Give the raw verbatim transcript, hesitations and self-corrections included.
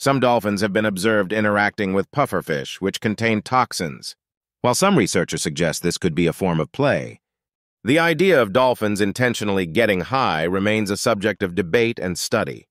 Some dolphins have been observed interacting with pufferfish, which contain toxins. While some researchers suggest this could be a form of play, the idea of dolphins intentionally getting high remains a subject of debate and study.